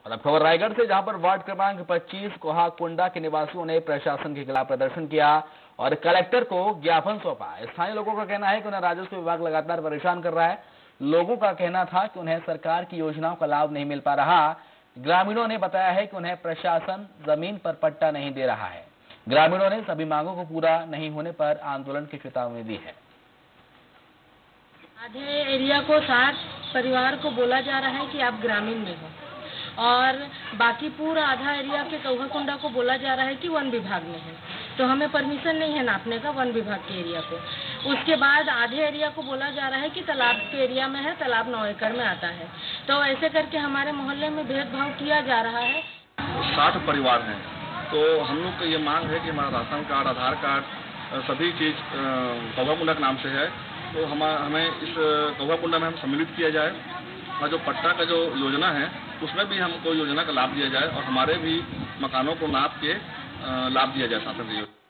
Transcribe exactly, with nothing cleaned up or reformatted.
और अब खबर रायगढ़ से, जहां पर वार्ड क्रमांक पच्चीस कोहा कुंडा के निवासियों ने प्रशासन के खिलाफ प्रदर्शन किया और कलेक्टर को ज्ञापन सौंपा। स्थानीय लोगों का कहना है कि उन्हें राजस्व विभाग लगातार परेशान कर रहा है। लोगों का कहना था कि उन्हें सरकार की योजनाओं का लाभ नहीं मिल पा रहा। ग्रामीणों ने बताया है कि उन्हें प्रशासन जमीन पर पट्टा नहीं दे रहा है। ग्रामीणों ने सभी मांगों को पूरा नहीं होने पर आंदोलन की चेतावनी दी है। आधे एरिया को साठ परिवार को बोला जा रहा है कि आप ग्रामीण में हो, और बाकी पूरा आधा एरिया के कोहा कुंडा को बोला जा रहा है कि वन विभाग में है। तो हमें परमिशन नहीं है नापने का वन विभाग के एरिया को। उसके बाद आधे एरिया को बोला जा रहा है कि तालाब के एरिया में है, तालाब नौ एकड़ में आता है। तो ऐसे करके हमारे मोहल्ले में भेदभाव किया जा रहा है। साठ परिवार हैं, तो हम लोग का ये मांग है कि हमारा राशन कार्ड, आधार कार्ड, सभी चीज कोहा कुंडा के नाम से है। तो हम हमें इस कोहा कुंडा में हम सम्मिलित किया जाए और जो पट्टा का जो योजना है उसमें भी हमको योजना का लाभ दिया जाए और हमारे भी मकानों को नाप के लाभ दिया जाए शासन की।